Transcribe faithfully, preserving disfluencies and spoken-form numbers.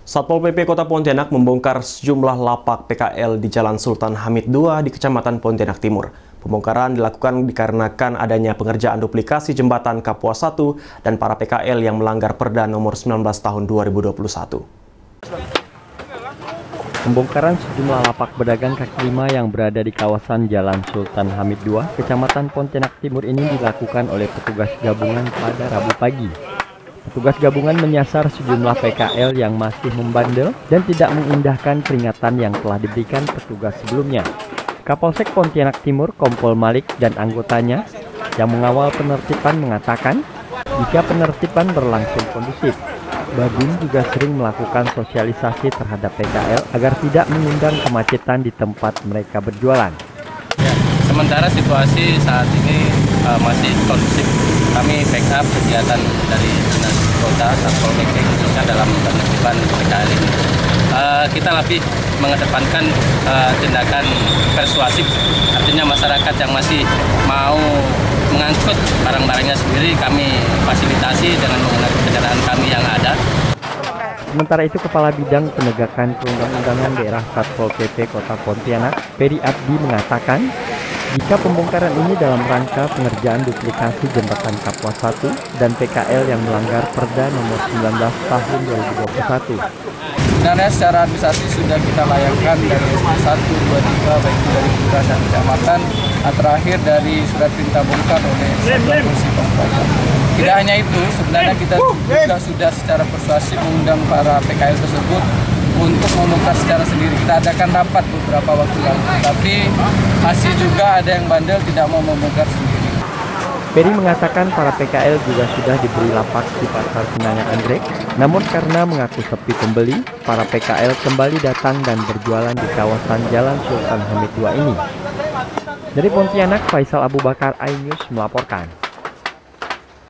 Satpol P P Kota Pontianak membongkar sejumlah lapak P K L di Jalan Sultan Hamid kedua di Kecamatan Pontianak Timur. Pembongkaran dilakukan dikarenakan adanya pengerjaan duplikasi jembatan Kapuas satu dan para P K L yang melanggar Perda nomor sembilan belas tahun dua ribu dua puluh satu. Pembongkaran sejumlah lapak pedagang kaki lima yang berada di kawasan Jalan Sultan Hamid kedua, Kecamatan Pontianak Timur ini dilakukan oleh petugas gabungan pada Rabu pagi. Petugas gabungan menyasar sejumlah P K L yang masih membandel dan tidak mengindahkan peringatan yang telah diberikan petugas sebelumnya. Kapolsek Pontianak Timur, Kompol Malik dan anggotanya yang mengawal penertiban mengatakan jika penertiban berlangsung kondusif, Babin juga sering melakukan sosialisasi terhadap P K L agar tidak mengundang kemacetan di tempat mereka berjualan. Ya, sementara situasi saat ini uh, masih kondusif. Kami backup kegiatan dari Dinas Kota Satpol P P khususnya dalam penertiban P K L ini. Uh, kita lebih mengedepankan uh, tindakan persuasif, artinya masyarakat yang masih mau mengangkut barang-barangnya sendiri kami fasilitasi dengan menggunakan kendaraan kami yang ada. Sementara itu, Kepala Bidang Penegakan Perundang-undangan Daerah Satpol P P Kota Pontianak, Peri Abdi mengatakan, jika pembongkaran ini dalam rangka pengerjaan duplikasi jembatan Kapuas satu dan P K L yang melanggar Perda nomor sembilan belas tahun dua ribu dua puluh satu. Sebenarnya secara administrasi sudah kita layangkan dari S P satu, dua, tiga, baik itu dari Lurah dan Kecamatan, nah, terakhir dari surat perintah bongkar oleh Satpol P P. Tidak hanya itu, sebenarnya kita juga sudah secara persuasif mengundang para P K L tersebut untuk membongkar secara sendiri. Kita adakan rapat beberapa waktu lalu, tapi masih juga ada yang bandel tidak mau membongkar sendiri. Peri mengatakan para P K L juga sudah diberi lapak di Pasar Kenanga Anggrek, namun karena mengaku sepi pembeli, para P K L kembali datang dan berjualan di kawasan Jalan Sultan Hamid kedua ini. Dari Pontianak, Faisal Abu Bakar, iNews melaporkan.